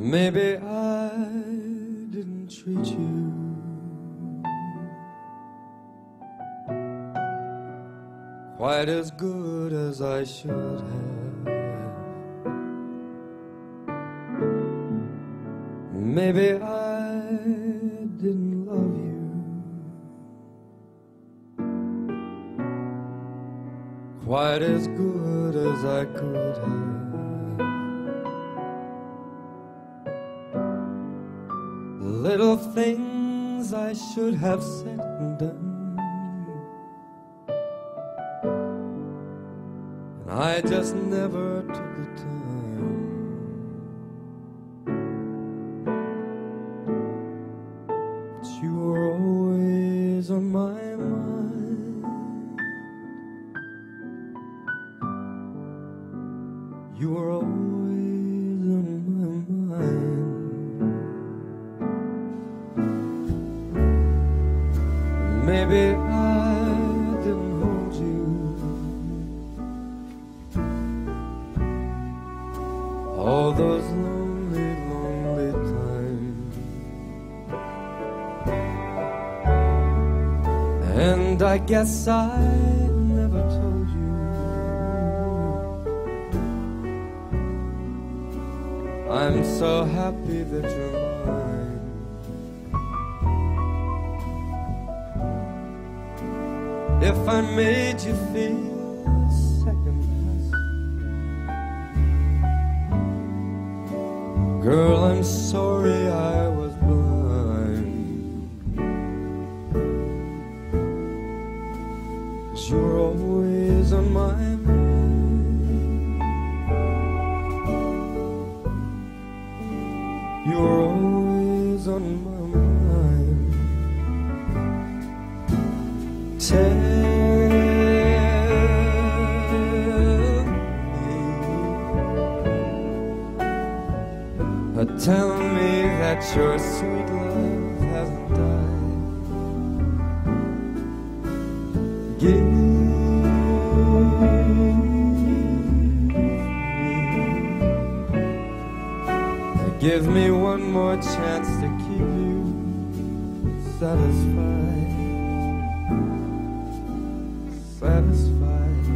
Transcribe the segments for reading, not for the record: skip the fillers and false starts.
Maybe I didn't treat you quite as good as I should have. Maybe I didn't love you quite as good as I could have. Little things I should have said and done, and I just never took the time. But you were always on my mind. You were always on my mind. Maybe I didn't hold you all those lonely, lonely times, and I guess I never told you I'm so happy that you're mine. If I made you feel second best, girl, I'm sorry I was blind. 'Cause you were always on my mind. You were always on my mind. Tell me that your sweet love hasn't died. Give me one more chance to keep you satisfied. Satisfied.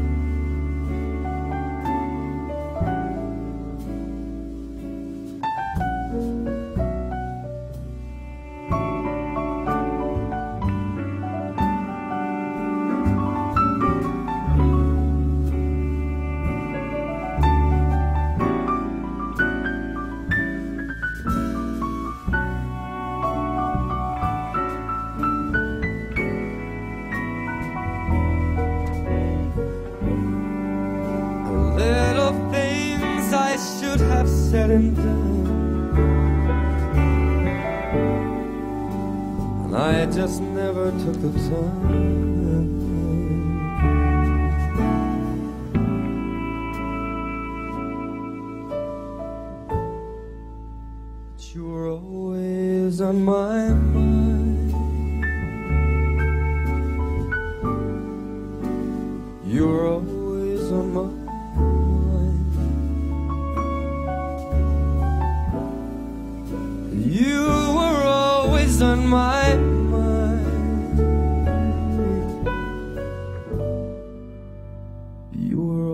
Little things I should have said and done, and I just never took the time. But you were always on my mind. You were always on my mind. You were always on my mind. You were